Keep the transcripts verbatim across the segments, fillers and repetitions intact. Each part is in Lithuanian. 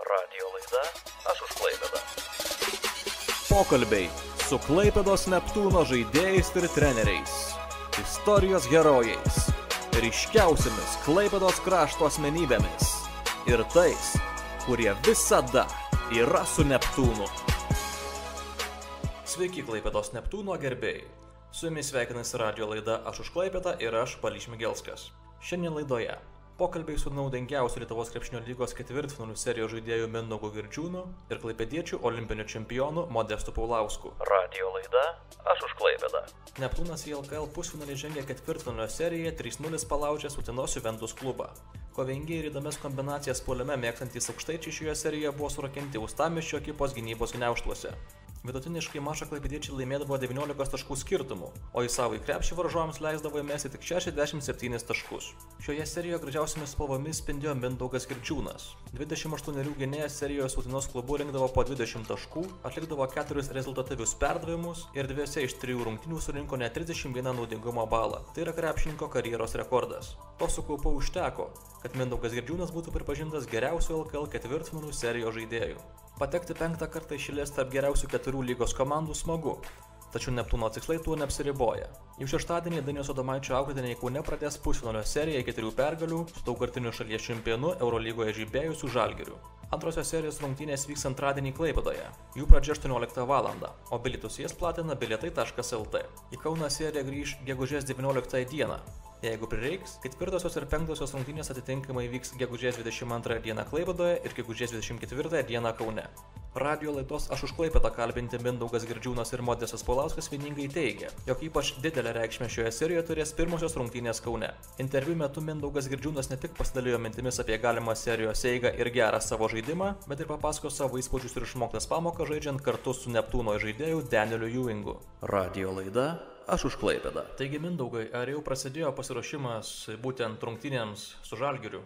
Radijo laida Aš už Klaipėdą. Pokalbiai su Klaipėdos Neptūno žaidėjais ir treneriais, istorijos herojais, ryškiausiamis Klaipėdos krašto asmenybėmis ir tais, kurie visada yra su Neptūnu. Sveiki Klaipėdos Neptūno gerbėjai. Su jumis sveikinasi radijo laida Aš už Klaipėdą ir aš, Balys Migelskas. Šiandien laidoje pokalbiai su naudingiausiu Lietuvos krepšinio lygos ketvirtfinalių serijos žaidėjų Mindaugu Girdžiūnu ir klaipėdiečių olimpiniu čempionu Modestu Paulausku. Radijo laida Aš už Klaipėdą. Neptūnas į L K L pusfinalį žengė ketvirtfinalio seriją trys nulis palaužęs Utenos Juventus klubą. Kovingi ir įdomias kombinacijas puolime mėgstantys aukštaičiai šioje serijoje buvo surakinti Uostamiesčio ekipos gynybos gniaužtuose. Vidutiniškai mačą klaipėdiečiai laimėdavo devyniolikos taškų skirtumu, o į savo į krepšį varžovams leisdavo įmesti tik šešiasdešimt septynis taškus. Šioje serijoje gražiausiamis spalvomis spindėjo Mindaugas Girdžiūnas. dvidešimt aštuonerių gynėjas serijoje su Utenos klubu rinkdavo po dvidešimt taškų, atlikdavo keturis rezultatyvius perdavimus ir dviejose iš trijų rungtynių surinko net trisdešimt vieną naudingumo balą. Tai yra krepšininko karjeros rekordas. To sukaupau užteko, kad Mindaugas Girdžiūnas būtų pripažintas geriausiu L K L ketvirtfinalių serijos žaidėju. Patekti penktą kartą iš eilės tarp geriausių keturių lygos komandų smagu, tačiau Neptūno tikslai tuo neapsiriboja. Jau šeštadienį Dainiaus Adomaičio auklėtiniai Kaune pradės pusfinalio seriją iki trijų pergalių su daugkartiniu šalies čempionu Eurolygoje žibėjusiu Žalgiriu. Antrosios serijos rungtynės vyks antradienį Klaipėdoje, jų pradžia aštuonioliktą valandą, o bilietus jas platina bilietai taškas el t. Į Kauną serija grįš gegužės devynioliktąją dieną. Jeigu prireiks, ketvirtosios ir penktosios rungtynės atitinkamai vyks gegužės dvidešimt antrąją dieną Klaipėdoje ir gegužės dvidešimt ketvirtąją dieną Kaune. Radijo laidos Aš už Klaipėdą kalbinti Mindaugas Girdžiūnas ir Modestas Paulauskas vieningai teigia, jog ypač didelę reikšmę šioje serijoje turės pirmosios rungtynės Kaune. Interviu metu Mindaugas Girdžiūnas ne tik pasidalijo mintimis apie galimą serijos eigą ir gerą savo žaidimą, bet ir papasako savo įspūdžius ir išmoktas pamokas žaidžiant kartu su Neptūno žaidėju Danieliu Ewingu. Radijo laida Aš už Klaipėdą. Taigi, Mindaugai, ar jau prasidėjo pasiruošimas būtent rungtynėms su Žalgiriu?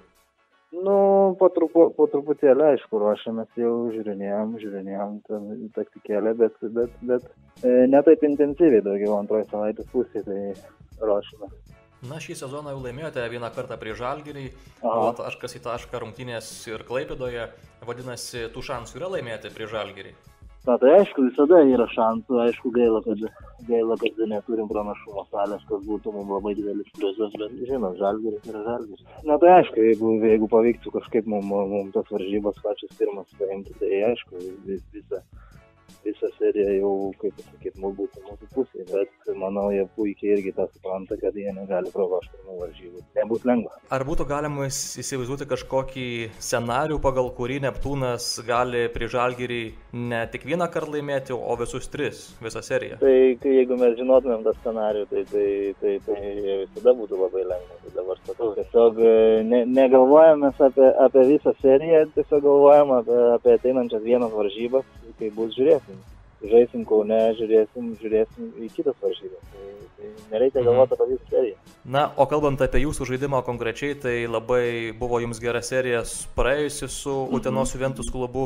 Nu, po, trupu, po truputėlį, aišku, ruošiamės jau žiūrinėjom, žiūrinėjom taktikėlę, bet, bet, bet e, ne taip intensyviai, daugiau antroji savaitės pusė, tai ruošiamės. Na, šį sezoną jau laimėjote vieną kartą prie Žalgirį, o taškas į tašką rungtynės ir Klaipėdoje, vadinasi, tų šansų yra laimėti prie Žalgirį. Na, tai aišku, visada yra šansų, aišku, gaila, kad, gaila, kad neturim pranašumo salės, kas būtų mums labai didelis pliusas, bet žinot, Žalgiris yra Žalgiris. Na, tai aišku, jeigu, jeigu pavyktų kažkaip mums mum tas varžybas pačias pirmas paimti, tai aišku, vis, visa, visa serija jau, kaip pasakyti, mums būtų mūsų pusė, bet manau, jie puikiai irgi tą supranta, kad jie negali pravažti pirmų varžybų. Nebus lengva. Ar būtų galima įsivaizduoti kažkokį scenarių, pagal kurį Neptūnas gali prie Žalgirį ne tik vieną kartą laimėti, o visus tris, visą seriją? Tai jeigu mes žinotumėm tą scenarių, tai, tai, tai, tai visada būtų labai lengva. Tai dabar sakau, tiesiog ne, negalvojame apie, apie visą seriją, tiesiog galvojame apie, apie ateinančias vienas varžybas, kai bus žiūrėsim. Žaisim Kaune, žiūrėsim, žiūrėsim į kitas varžybas. Tai, tai nereikia galvoti apie visą seriją. Na, o kalbant apie jūsų žaidimą konkrečiai, tai labai buvo jums gera serija praėjusi su Utenos Juventus klubu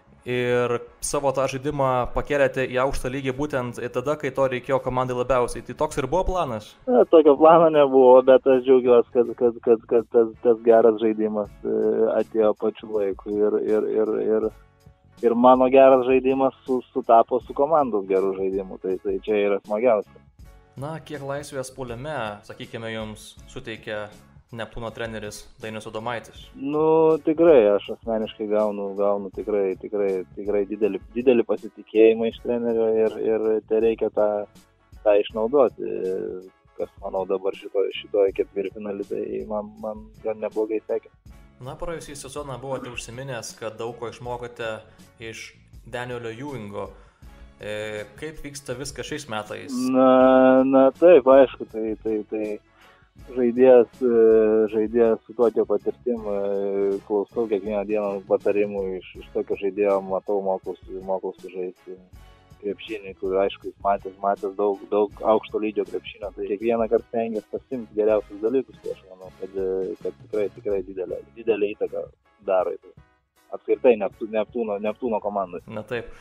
ir savo tą žaidimą pakėlėte į aukštą lygį būtent tada, kai to reikėjo komandai labiausiai. Tai toks ir buvo planas? Na, tokio plano nebuvo, bet aš džiaugiuosi, kad, kad, kad, kad tas, tas geras žaidimas atėjo pačiu laiku ir, ir, ir, ir Ir mano geras žaidimas su, sutapo su komandos gerų žaidimų, tai, tai čia yra smagiausia. Na, kiek laisvės puolime, sakykime, jums suteikia Neptūno treneris Dainius Adomaitis? Nu, tikrai, aš asmeniškai gaunu, gaunu tikrai, tikrai, tikrai didelį, didelį pasitikėjimą iš trenerio ir, ir tai reikia tą, tą išnaudoti, kas, manau, dabar šitoje šito ketvirtfinalį, tai man, man gan neblogai sekė. Na, praėjusį sezoną buvote užsiminęs, kad daug ko išmokote iš Danielio Ewingo. E, kaip vyksta viskas šiais metais? Na, na taip, aišku, tai, tai, tai žaidėjas, žaidėjas su tokia patirtim, klausau kiekvieną dieną patarimų iš, iš tokio žaidėjo, matau, mokausi, mokausi žaisti krepšinį, kur aišku, jis matęs, matęs daug, daug aukšto lygio krepšinio, tai kiekvieną kartą stengiasi pasimti geriausius dalykus, tai aš manau, kad, kad tikrai, tikrai didelė, didelė įtaka daro. Apskritai Neptūno, Neptūno komandai. Na taip.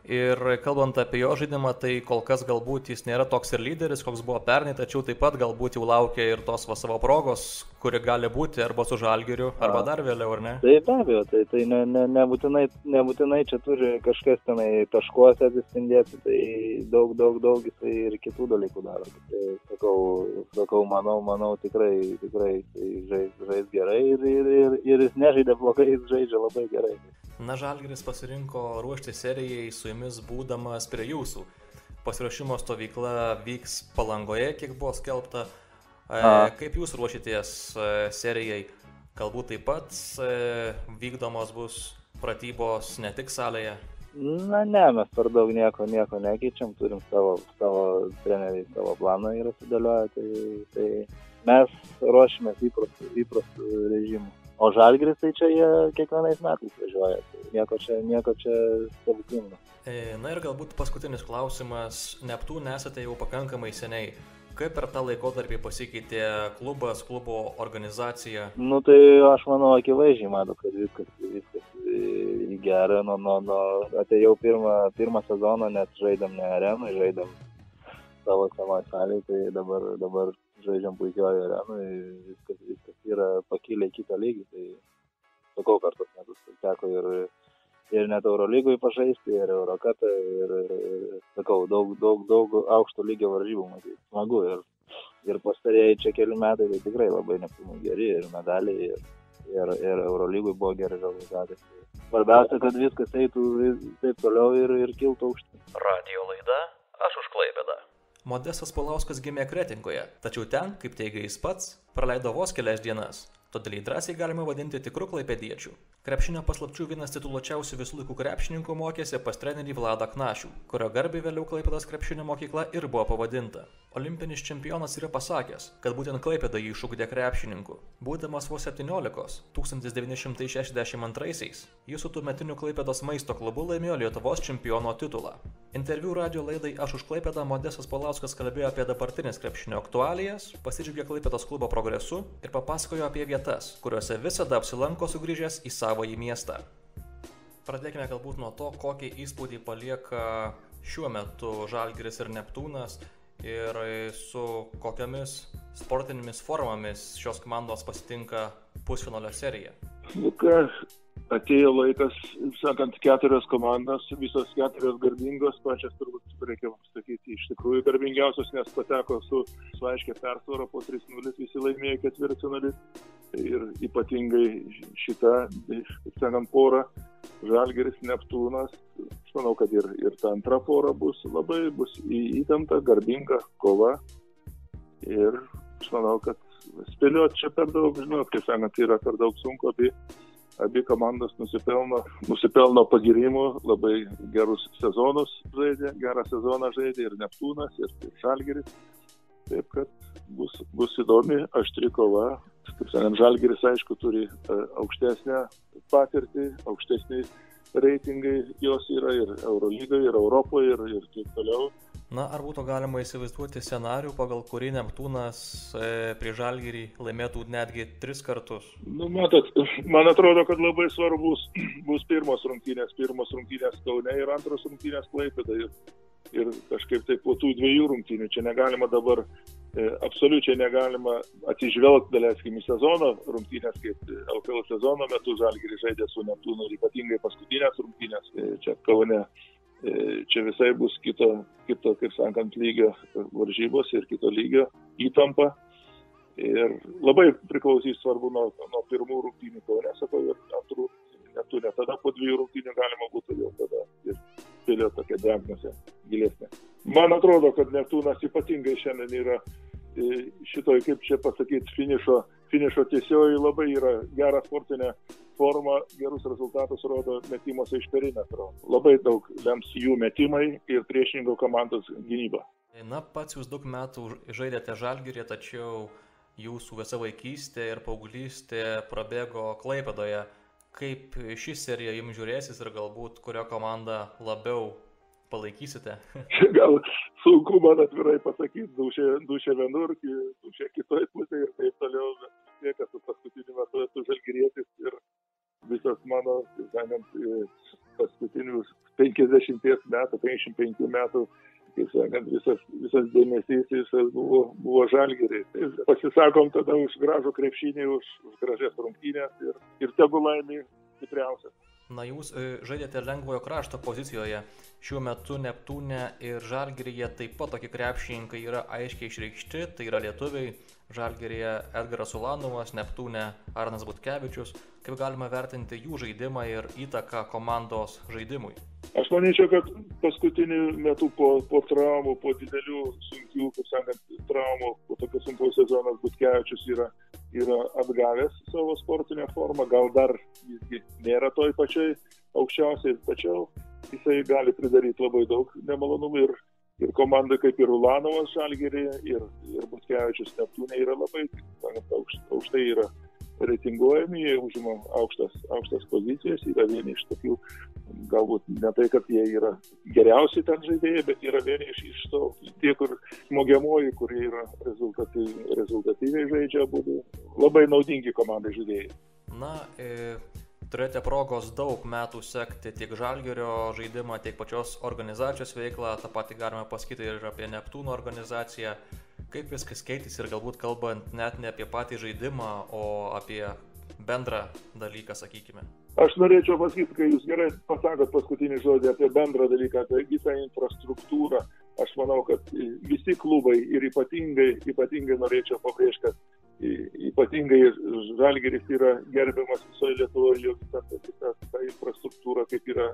Ir kalbant apie jo žaidimą, tai kol kas galbūt jis nėra toks ir lyderis, koks buvo pernai, tačiau taip pat galbūt jau laukia ir tos va savo progos, kuri gali būti arba su Žalgiriu, arba dar vėliau, ar ne? Tai be abejo, tai, tai ne, ne, nebūtinai, nebūtinai čia turi kažkas tenai taškuose atsispindėti, tai daug, daug, daug jisai ir kitų dalykų daro. Tai sakau, sakau manau, manau tikrai, tikrai tai žais, žais gerai ir, ir, ir, ir jis nežaidė blogai, jis žaidžia labai gerai. Na, Žalgiris pasirinko ruošti serijai su jumis būdamas prie jūsų. Pasiruošimo stovykla vyks Palangoje, kiek buvo skelbta. E, kaip jūs ruošitės e, serijai? Galbūt taip pat e, vykdomos bus pratybos ne tik salėje? Na ne, mes per daug nieko, nieko nekeičiam, turim savo, savo treneriai, savo planą yra sudėlioję, tai, tai mes ruošimės įprastų, įprastų režimų. O Žalgiris tai čia jie kiekvienais metais važiuoja, tai nieko čia, nieko čia stebuklingo. Na ir galbūt paskutinis klausimas, Neptūne esate jau pakankamai seniai. Kaip per tą laikotarpį pasikeitė klubas, klubo organizacija? Nu tai aš manau akivaizdžiai matau, kad viskas, viskas į gerą. No, no, no, atėjau pirmą, pirmą sezoną, net žaidėm ne arenui, žaidėm savo senoj salėje, tai dabar, dabar žaidžiam puikioje arenui, viskas, viskas yra pakilę į kitą lygį, tai sakau, kartus metus teko ir, ir net Eurolygoj pažaisti, ir Eurocup'e, ir, ir sakau, daug, daug, daug aukšto lygio varžybų matyti, smagu, ir, ir pastarėjai čia keli metai, tai tikrai labai Neptūnui geri, ir medaliai, ir, ir, ir Eurolygoj buvo geri rezultatai. Svarbiausia, kad viskas eitų taip toliau ir, ir kiltų aukštyn. Radio laida Aš už Klaipėdą. Modestas Paulauskas gimė Kretingoje, tačiau ten, kaip teigia jis pats, praleido vos kelias dienas. Todėl jį drąsiai galima vadinti tikru klaipėdiečiu. Krepšinio paslapčių vienas tituluočiausių visų laikų krepšininkų mokėsi pas trenerį Vladą Knašių, kurio garbei vėliau Klaipėdos krepšinio mokykla ir buvo pavadinta. Olimpinis čempionas yra pasakęs, kad būtent Klaipėda jį išugdė krepšininku. Būdamas vos septyniolikos, tūkstantis devyni šimtai šešiasdešimt antraisiais, jis su tuometiniu Klaipėdos maisto klubu laimėjo Lietuvos čempiono titulą. Interviu radio laidai Aš už Klaipėdą Modestas Paulauskas kalbėjo apie dabartinės krepšinio aktualijas, pasidžiaugė Klaipėdos klubo progresu ir papasakojo apie vietas, kuriuose visada apsilanko sugrįžęs į savąjį miestą. Pradėkime galbūt nuo to, kokį įspūdį palieka šiuo metu Žalgiris ir Neptūnas ir su kokiamis sportinėmis formomis šios komandos pasitinka pusfinalio seriją. Nu ką, atėjo laikas, sakant, keturios komandos, visos keturios garbingos, pačias turbūt reikia sakyti iš tikrųjų garbingiausios, nes pateko su, su aiškia persvara po trys nulis, visi laimėjo ketvirtfinalį. Ir ypatingai šita, kaip sakant, pora, Žalgiris, Neptūnas, aš manau, kad ir, ir ta antra pora bus labai, bus įtempta, garbinga kova. Ir aš manau, kad spėlioti čia per daug, žinot, kaip sakant, yra per daug sunku, abi, abi komandos nusipelno, nusipelno pagirimų, labai gerus sezonus žaidė, gerą sezoną žaidė ir Neptūnas, ir Žalgiris. Taip, kad bus, bus įdomi, aštri kova. Kaip sakant, Žalgiris, aišku, turi aukštesnę patirtį, aukštesni reitingai jos yra ir Eurolygoje, ir Europoje, ir, ir taip toliau. Na, ar būtų galima įsivaizduoti scenarių, pagal kurį Neptūnas e, prie Žalgirį laimėtų netgi tris kartus? Nu, matot, man atrodo, kad labai svarbus bus pirmos rungtynės, pirmos rungtynės Kaune ir antros rungtynės Klaipėdoje. Ir, ir kažkaip tai po tų dviejų rungtynių čia negalima dabar, e, absoliučiai negalima atsižvelgti, daleiskim, į sezono rungtynės, kaip L K L sezono metu Žalgiris žaidė su Neptūnu ir ypatingai paskutinės rungtynės e, čia Kaune. Čia visai bus kito, kito, kaip sakant, lygio varžybos ir kito lygio įtampa. Ir labai priklausys svarbu nuo, nuo pirmų rungtynių Kaune, sakau, ir antrų Neptūne. Tada po dviejų rungtynių galima būtų jau tada ir spėlioti tokia diagnozė gilesnė. Man atrodo, kad Neptūnas ypatingai šiandien yra šitoj, kaip čia pasakyti, finišo, finišo tiesioji labai yra gera sportinė forma, gerus rezultatus rodo metimuose iš perimetro. Labai daug lems jų metimai ir priešininko komandos gynyba. Na, pats jūs daug metų žaidėte Žalgirį, tačiau jūsų visa vaikystė ir paauglystė prabėgo Klaipėdoje. Kaip ši serija jums žiūrėsis ir galbūt kurio komandą labiau palaikysite? Gal sunku man atvirai pasakyti, dušė, dušė vienur, dušė kitoj pusėje ir taip toliau, bet tiek, kad su paskutiniu metu esu žalgirietis ir visas mano, kaip sakant, paskutinius penkiasdešimties metų, penkiasdešimt penkių metų, kaip sakant, visas, visas dėmesys visas buvo, buvo Žalgiriui. Pasisakom tada už gražų krepšinį, už, už gražias rungtynės ir, ir tegu laimė stipriausias. Na, jūs žaidėte lengvojo krašto pozicijoje. Šiuo metu Neptūne ir Žalgiryje taip pat tokie krepšininkai yra aiškiai išreikšti, tai yra lietuviai. Žalgiryje Edgaras Ulanovas, Neptūne Arnas Butkevičius. Kaip galima vertinti jų žaidimą ir įtaką komandos žaidimui? Aš manyčiau, kad paskutiniu metu po, po traumų, po didelių sunkių, kaip sakant, traumų, po tokio sunkaus sezonas Butkevičius yra, yra atgavęs savo sportinę formą, gal dar visgi nėra toj pačiai aukščiausiai, tačiau jisai gali pridaryti labai daug nemalonumų ir, ir komanda kaip ir Ulanovas Žalgiryje ir, ir Butkevičius Neptūne yra labai aukštai, aukštai yra reitinguojami, jie užima aukštas, aukštas pozicijas, yra vieni iš tokių, galbūt ne tai, kad jie yra geriausi ten žaidėjai, bet yra vieni iš, iš to, tie, kur smogiamoji, kurie yra rezultatyviai, rezultatyviai žaidžia, būtų labai naudingi komandai žaidėjai. Na, e, turėjote progos daug metų sekti tiek Žalgirio žaidimą, tiek pačios organizacijos veiklą, tą patį galime pasakyti ir apie Neptūno organizaciją. Kaip viskas keitėsi ir galbūt kalbant net ne apie patį žaidimą, o apie bendrą dalyką, sakykime? Aš norėčiau pasakyti, kai jūs gerai pasakot paskutinį žodį apie bendrą dalyką, apie visą infrastruktūrą. Aš manau, kad visi klubai ir ypatingai, ypatingai norėčiau pabrėžti, kad ypatingai Žalgiris yra gerbiamas visoje Lietuvoje, jo visa ta, ta infrastruktūra, kaip yra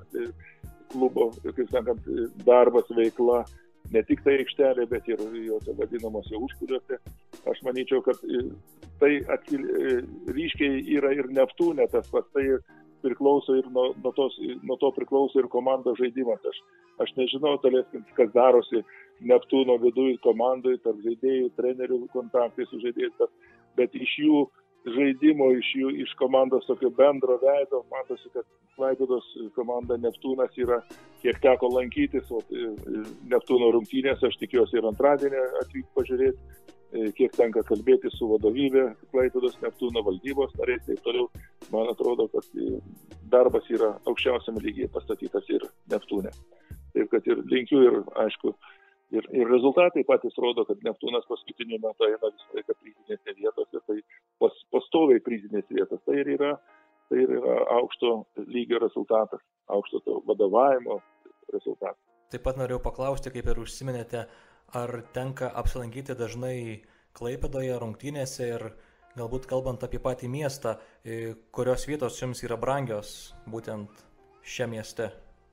klubo, kaip sakant, darbas, veikla. Ne tik tai aikštelė, bet ir jo vadinamose užkuliuose. Aš manyčiau, kad tai atsil, ryškiai yra ir Neptūne, tas pats tai priklauso ir nuo, nuo, tos, nuo to priklauso ir komandos žaidimas. Aš, aš nežinau, talėskins, kas darosi Neptūno viduje komandai, tarp žaidėjų, trenerių kontaktai su žaidėjais, bet, bet iš jų žaidimo, iš jų, iš komandos tokio bendro veido, matosi, kad Klaipėdos komanda Neptūnas yra, kiek teko lankytis, o Neptūno rungtynės, aš tikiuosi ir antradienį atvykti pažiūrėti, kiek tenka kalbėti su vadovybė Klaipėdos Neptūno valdybos nariais, taip toliau, man atrodo, kad darbas yra aukščiausiame lygyje pastatytas ir Neptūne. Taip, kad ir linkiu ir, aišku, Ir, ir rezultatai patys rodo, kad Neptūnas paskutiniu metu eina visą laiką prizinėse vietose, tai pas, pastoviai prizinės vietos. Tai ir yra, tai ir yra aukšto lygio rezultatas, aukšto to vadovavimo rezultatas. Taip pat norėjau paklausti, kaip ir užsiminėte, ar tenka apsilankyti dažnai Klaipėdoje rungtynėse ir galbūt kalbant apie patį miestą, kurios vietos jums yra brangios būtent šiame mieste?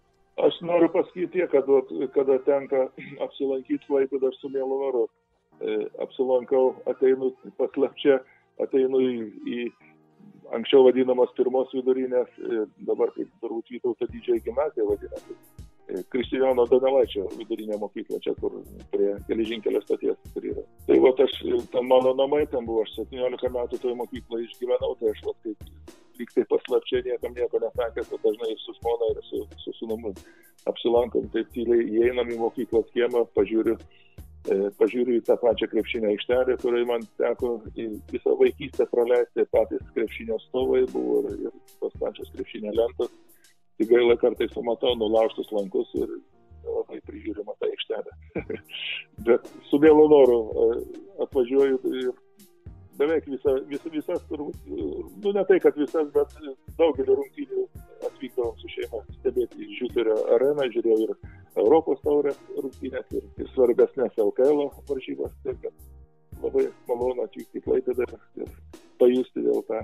Aš noriu pasakyti tiek, kad kada tenka apsilankyti Klaipėdą, aš su mielu noru e, apsilankau, ateinu paslapčia, ateinu į, į anksčiau vadinamas pirmos vidurinės, e, dabar kaip turbūt Vytauto didžiąją gimnaziją vadinasi, e, Kristijono Donelaičio vidurinė mokykla, čia kur prie geležinkelio stoties kur yra. Tai vat aš, ten mano namai, ten buvo, aš septyniolika metų toje mokykloje išgyvenau, tai aš vat kaip lyg tai paslapčia niekam nieko nesakęs, bet dažnai su žmona ir su, su sūnumi apsilankom, taip tyliai įeinam į mokyklos kiemą, pažiūriu, e, pažiūriu į tą pačią krepšinio aikštelę, kurioje man teko visą vaikystę praleisti, patys krepšinio stovai buvo ir, ir tos pačios krepšinio lentos. Tik gaila kartais pamatau nulaužtus lankus ir labai prižiūrima tą aikštelę. Bet su mielu noru atvažiuoju ir beveik visa, visa, visas, turbūt, nu ne tai, kad visas, bet daugelį rungtynių atvykdavom su šeima stebėti Žiūterio areną, žiūrėjau ir Europos taurės rungtynės ir, ir svarbesnės L K L varžybas, taip kad labai malonu atvykti į Klaipėdą ir, ir pajusti vėl tą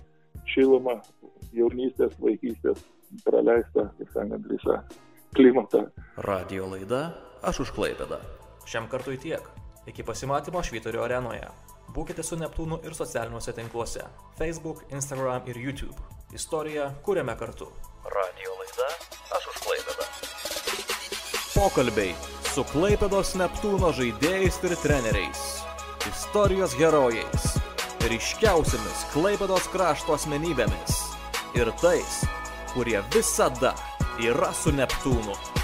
šilumą, jaunystės, vaikystės praleistą, kaip sakant, visą klimatą. Radio laida Aš už Klaipėdą. Šiam kartui tiek. Iki pasimatymo Švyturio arenoje. Būkite su Neptūnu ir socialiniuose tinkluose – Facebook, Instagram ir YouTube. Istoriją kuriame kartu. Radio laida Aš už Klaipėdą. Pokalbiai su Klaipėdos Neptūno žaidėjais ir treneriais. Istorijos herojais. Ryškiausiamis Klaipėdos krašto asmenybėmis. Ir tais, kurie visada yra su Neptūnu.